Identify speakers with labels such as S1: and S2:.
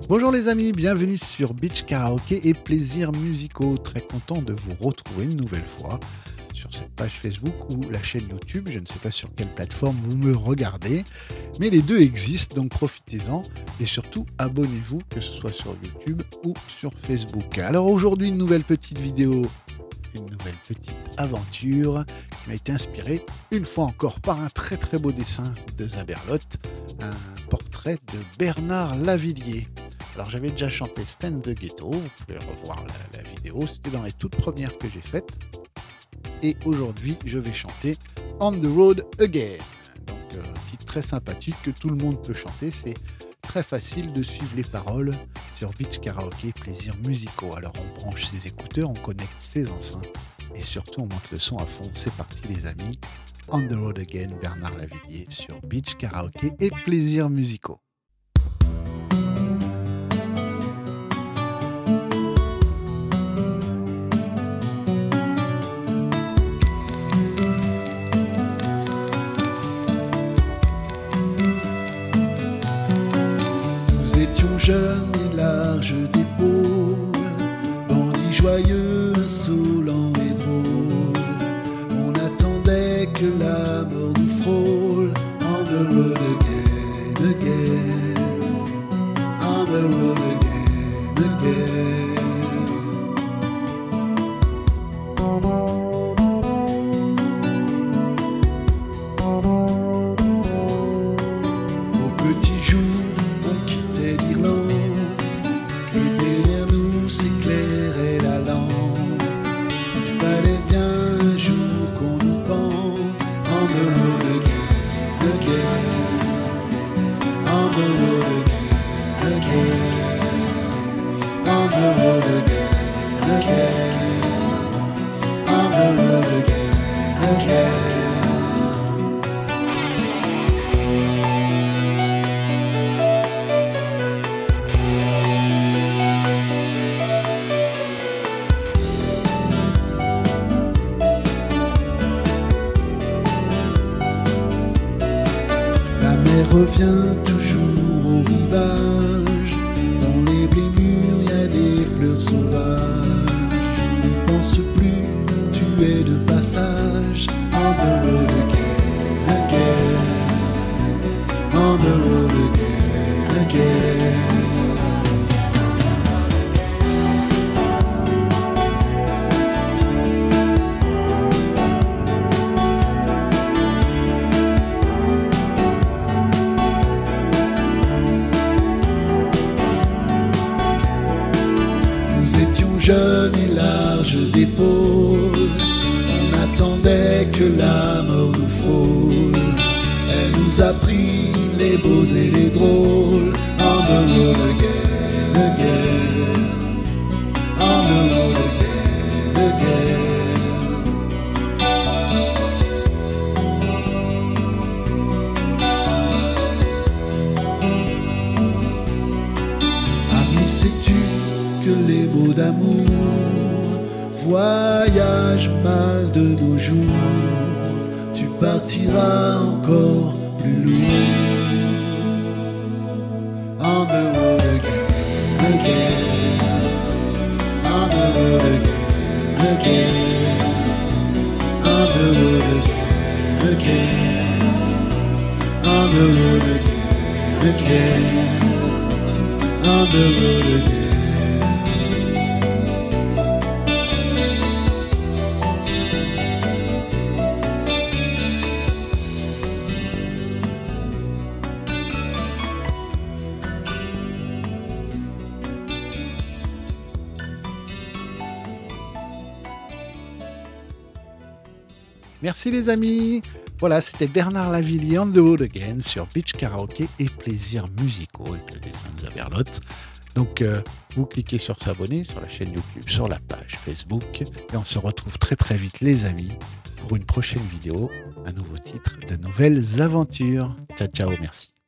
S1: Bonjour les amis, bienvenue sur Beach Karaoké et Plaisirs Musicaux. Très content de vous retrouver une nouvelle fois sur cette page Facebook ou la chaîne YouTube. Je ne sais pas sur quelle plateforme vous me regardez, mais les deux existent, donc profitez-en et surtout abonnez-vous, que ce soit sur YouTube ou sur Facebook. Alors aujourd'hui, une nouvelle petite vidéo, une nouvelle petite aventure qui m'a été inspirée une fois encore par un très très beau dessin de Zaberlotte, un portrait de Bernard Lavilliers. Alors j'avais déjà chanté Stand the Ghetto, vous pouvez revoir la vidéo, c'était dans les toutes premières que j'ai faites. Et aujourd'hui je vais chanter On the Road Again. Donc un titre très sympathique que tout le monde peut chanter, c'est très facile de suivre les paroles sur Beach Karaoké Plaisirs Musicaux. Alors on branche ses écouteurs, on connecte ses enceintes et surtout on monte le son à fond. C'est parti les amis, On the Road Again, Bernard Lavilliers sur Beach Karaoké et Plaisirs Musicaux.
S2: Jeune et large d'épaule, bandit joyeux, insolent et drôle. On attendait que la mort nous frôle. On the road again, again. On the road again, again. Au petit jour, on quittait l'Irlande. Et derrière nous s'éclairait la lampe. Il fallait bien un jour qu'on nous pende. On the road again, again. On the road again, again. On the road again, again. On the road again, again. Revient toujours au rivage. Dans les blés mûrs, y a des fleurs sauvages. Ne pense plus, tu es de passage. On the road again, again. On the road again, again. Jeune et large d'épaule, on attendait que la mort nous frôle. Elle nous a pris les beaux et les drôles. On the road again, again. On the road again, again. Ami, sais-tu que les mots d'amour voyagent mal de nos jours? Tu partiras encore plus lourd. On the road again, again. On the road again, again. On the road again, again. On the road again, again. On the road again.
S1: Merci les amis. Voilà, c'était Bernard Lavilliers, On the Road Again sur Beach Karaoké et Plaisirs Musicaux avec le dessin de Zaberlotte. Donc vous cliquez sur s'abonner sur la chaîne YouTube, sur la page Facebook et on se retrouve très très vite les amis pour une prochaine vidéo, un nouveau titre, de nouvelles aventures. Ciao ciao, merci.